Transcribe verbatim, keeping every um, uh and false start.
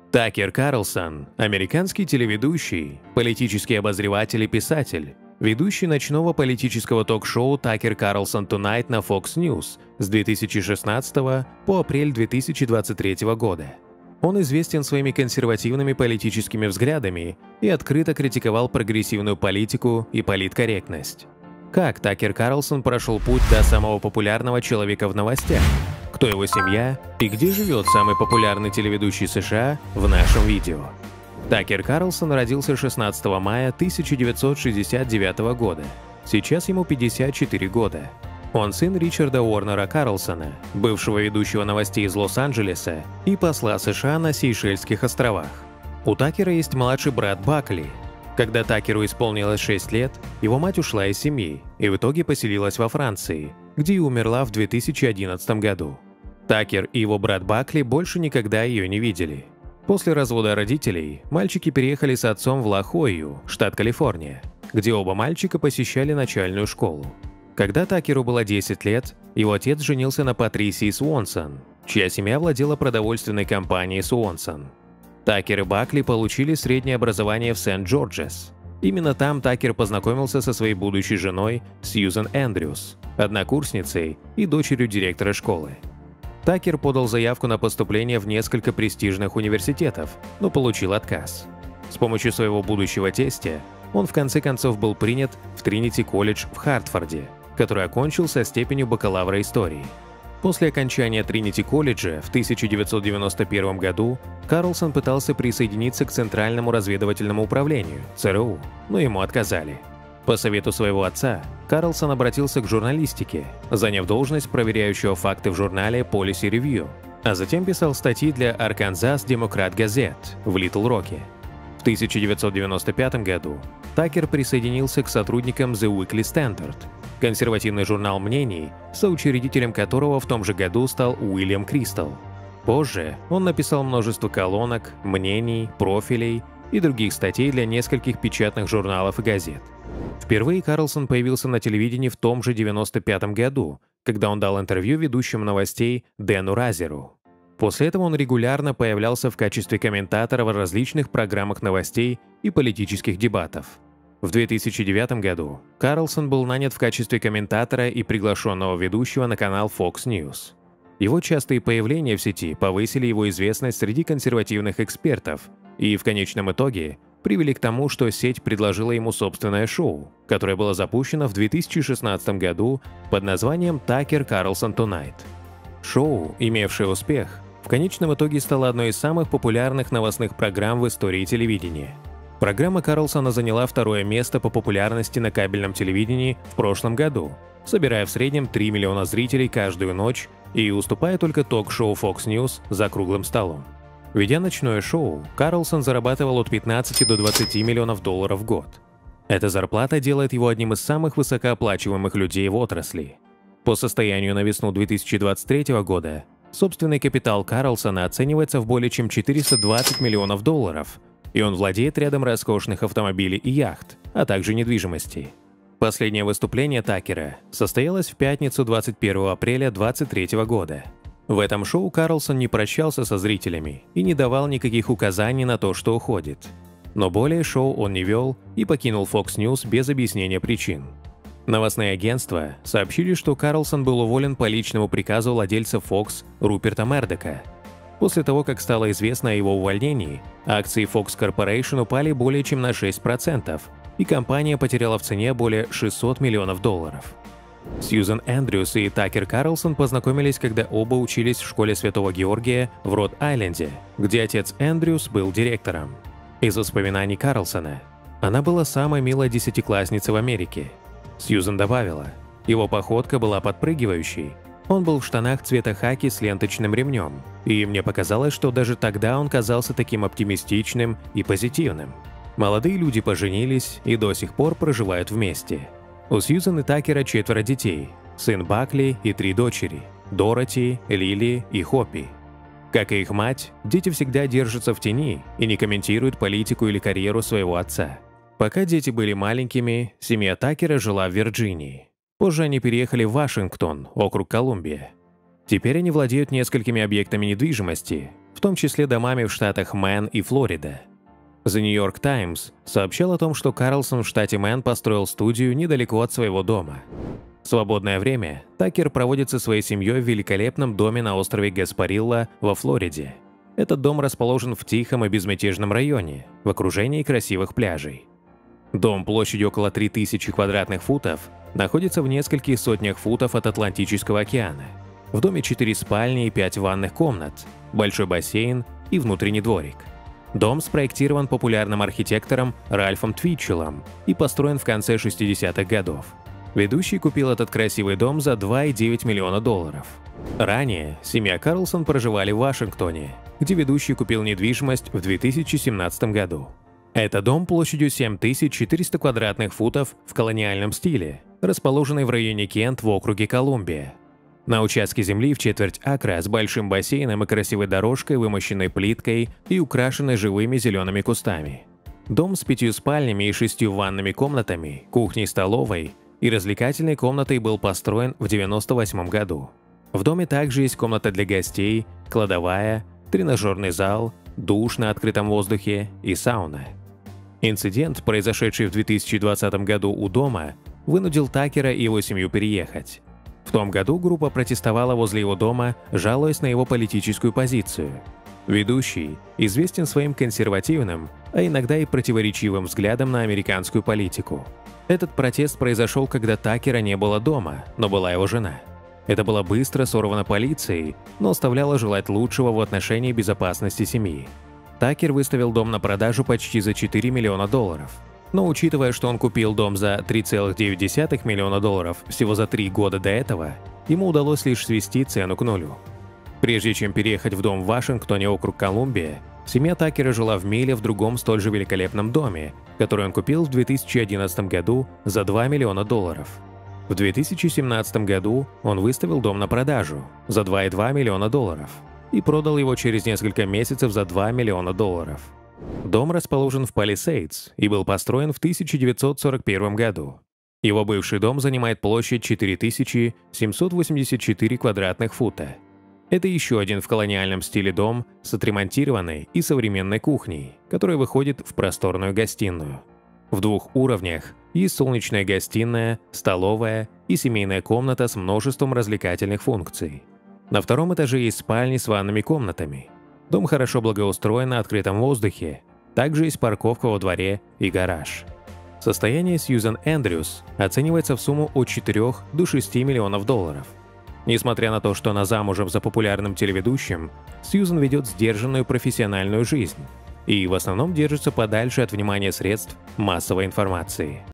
Такер Карлсон – американский телеведущий, политический обозреватель и писатель, ведущий ночного политического ток-шоу «Такер Карлсон Tonight» на Fox News с две тысячи шестнадцатого по апрель две тысячи двадцать третьего года. Он известен своими консервативными политическими взглядами и открыто критиковал прогрессивную политику и политкорректность. Как Такер Карлсон прошел путь до самого популярного человека в новостях? Кто его семья и где живет самый популярный телеведущий США в нашем видео. Такер Карлсон родился шестнадцатого мая тысяча девятьсот шестьдесят девятого года. Сейчас ему пятьдесят четыре года. Он сын Ричарда Уорнера Карлсона, бывшего ведущего новостей из Лос-Анджелеса и посла США на Сейшельских островах. У Такера есть младший брат Бакли. Когда Такеру исполнилось шесть лет, его мать ушла из семьи и в итоге поселилась во Франции, где и умерла в две тысячи одиннадцатом году. Такер и его брат Бакли больше никогда ее не видели. После развода родителей мальчики переехали с отцом в Ла-Хойю, штат Калифорния, где оба мальчика посещали начальную школу. Когда Такеру было десять лет, его отец женился на Патрисии Суонсон, чья семья владела продовольственной компанией Суонсон. Такер и Бакли получили среднее образование в Сент-Джорджес. Именно там Такер познакомился со своей будущей женой Сьюзен Эндрюс, однокурсницей и дочерью директора школы. Такер подал заявку на поступление в несколько престижных университетов, но получил отказ. С помощью своего будущего тестя он в конце концов был принят в Тринити-колледж в Хартфорде, который окончил со степенью бакалавра истории. После окончания Тринити-колледжа в тысяча девятьсот девяносто первом году Карлсон пытался присоединиться к Центральному разведывательному управлению, ЦРУ, но ему отказали. По совету своего отца, Карлсон обратился к журналистике, заняв должность проверяющего факты в журнале Policy Review, а затем писал статьи для Arkansas Democrat Gazette в Литл-Роке. В тысяча девятьсот девяносто пятом году Такер присоединился к сотрудникам The Weekly Standard, консервативный журнал мнений, соучредителем которого в том же году стал Уильям Кристал. Позже он написал множество колонок, мнений, профилей и других статей для нескольких печатных журналов и газет. Впервые Карлсон появился на телевидении в том же девяносто пятом году, когда он дал интервью ведущему новостей Дэну Разеру. После этого он регулярно появлялся в качестве комментатора в различных программах новостей и политических дебатов. В две тысячи девятом году Карлсон был нанят в качестве комментатора и приглашенного ведущего на канал Fox News. Его частые появления в сети повысили его известность среди консервативных экспертов и, в конечном итоге, привели к тому, что сеть предложила ему собственное шоу, которое было запущено в две тысячи шестнадцатом году под названием «Такер Карлсон Tonight». Шоу, имевшее успех, в конечном итоге стало одной из самых популярных новостных программ в истории телевидения. Программа Карлсона заняла второе место по популярности на кабельном телевидении в прошлом году, собирая в среднем три миллиона зрителей каждую ночь и уступая только ток-шоу Fox News «За круглым столом». Ведя ночное шоу, Карлсон зарабатывал от пятнадцати до двадцати миллионов долларов в год. Эта зарплата делает его одним из самых высокооплачиваемых людей в отрасли. По состоянию на весну две тысячи двадцать третьего года собственный капитал Карлсона оценивается в более чем четыреста двадцать миллионов долларов, и он владеет рядом роскошных автомобилей и яхт, а также недвижимости. Последнее выступление Такера состоялось в пятницу двадцать первого апреля две тысячи двадцать третьего года. В этом шоу Карлсон не прощался со зрителями и не давал никаких указаний на то, что уходит. Но более шоу он не вел и покинул Fox News без объяснения причин. Новостные агентства сообщили, что Карлсон был уволен по личному приказу владельца Fox Руперта Мердока. После того, как стало известно о его увольнении, акции Fox Corporation упали более чем на шесть процентов, и компания потеряла в цене более шестисот миллионов долларов. Сьюзен Эндрюс и Такер Карлсон познакомились, когда оба учились в школе Святого Георгия в Род-Айленде, где отец Эндрюс был директором. Из воспоминаний Карлсона: «Она была самой милой десятиклассницей в Америке». Сьюзен добавила: «Его походка была подпрыгивающей. Он был в штанах цвета хаки с ленточным ремнем, и мне показалось, что даже тогда он казался таким оптимистичным и позитивным». Молодые люди поженились и до сих пор проживают вместе. У Сьюзен и Такера четверо детей, сын Бакли и три дочери – Дороти, Лили и Хоппи. Как и их мать, дети всегда держатся в тени и не комментируют политику или карьеру своего отца. Пока дети были маленькими, семья Такера жила в Вирджинии. Позже они переехали в Вашингтон, округ Колумбия. Теперь они владеют несколькими объектами недвижимости в в том числе домами в штатах Мэн и Флорида. The New York Times сообщал о том, что Карлсон в штате Мэн построил студию недалеко от своего дома. В свободное время Такер проводит со своей семьей в великолепном доме на острове Гаспарилла во Флориде. Этот дом расположен в тихом и безмятежном районе, в окружении красивых пляжей. Дом площадью около три тысячи квадратных футов находится в нескольких сотнях футов от Атлантического океана. В доме четыре спальни и пять ванных комнат, большой бассейн и внутренний дворик. Дом спроектирован популярным архитектором Ральфом Твитчеллом и построен в конце шестидесятых годов. Ведущий купил этот красивый дом за два и девять миллиона долларов. Ранее семья Карлсон проживали в Вашингтоне, где ведущий купил недвижимость в две тысячи семнадцатом году. Это дом площадью семь тысяч четыреста квадратных футов в колониальном стиле, расположенный в районе Кент в округе Колумбия. На участке земли в четверть акра с большим бассейном и красивой дорожкой, вымощенной плиткой и украшенной живыми зелеными кустами. Дом с пятью спальнями и шестью ванными комнатами, кухней-столовой и развлекательной комнатой был построен в девяносто восьмом году. В доме также есть комната для гостей, кладовая, тренажерный зал, душ на открытом воздухе и сауна. Инцидент, произошедший в две тысячи двадцатом году у дома, вынудил Такера и его семью переехать. В том году группа протестовала возле его дома, жалуясь на его политическую позицию. Ведущий известен своим консервативным, а иногда и противоречивым взглядом на американскую политику. Этот протест произошел, когда Такера не было дома, но была его жена. Это было быстро сорвано полицией, но оставляло желать лучшего в отношении безопасности семьи. Такер выставил дом на продажу почти за четыре миллиона долларов. Но учитывая, что он купил дом за три целых девять десятых миллиона долларов всего за три года до этого, ему удалось лишь свести цену к нулю. Прежде чем переехать в дом в Вашингтоне, округ Колумбия, семья Такера жила в Миле в другом столь же великолепном доме, который он купил в две тысячи одиннадцатом году за два миллиона долларов. В две тысячи семнадцатом году он выставил дом на продажу за два и два миллиона долларов и продал его через несколько месяцев за два миллиона долларов. Дом расположен в Палисейдс и был построен в тысяча девятьсот сорок первом году. Его бывший дом занимает площадь четыре тысячи семьсот восемьдесят четыре квадратных фута. Это еще один в колониальном стиле дом с отремонтированной и современной кухней, которая выходит в просторную гостиную. В двух уровнях есть солнечная гостиная, столовая и семейная комната с множеством развлекательных функций. На втором этаже есть спальни с ванными комнатами. Дом хорошо благоустроен на открытом воздухе, также есть парковка во дворе и гараж. Состояние Сьюзан Эндрюс оценивается в сумму от четырёх до шести миллионов долларов. Несмотря на то, что она замужем за популярным телеведущим, Сьюзан ведет сдержанную профессиональную жизнь и в основном держится подальше от внимания средств массовой информации.